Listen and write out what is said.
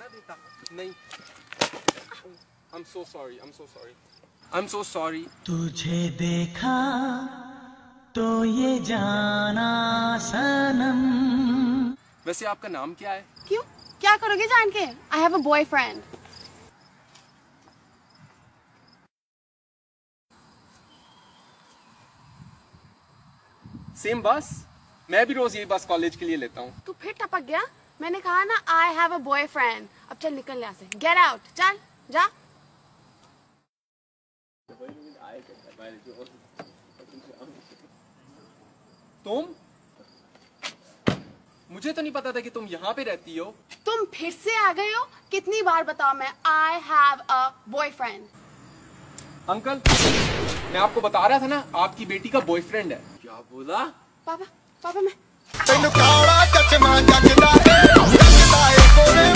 देता। नहीं, I'm so sorry, I'm so sorry, I'm so sorry. तुझे देखा तो ये जाना सनम। वैसे आपका नाम क्या है? क्यों, क्या करोगे जान के? I have a boyfriend. Same बस? मैं भी रोज यही बस कॉलेज के लिए लेता हूँ। तू फिर टपक गया? मैंने कहा ना I have a boyfriend. अब चल निकल यहाँ से। Get out. चल जा। तुम? मुझे तो नहीं पता था कि तुम यहाँ पे रहती हो। तुम फिर से आ गए हो? कितनी बार बताओ मैं I have a boyfriend. Uncle, मैं आपको बता रहा था ना, आपकी बेटी का बॉयफ्रेंड है। क्या बोला? पापा, पापा मैं तैनू काला चश्मा जचदा है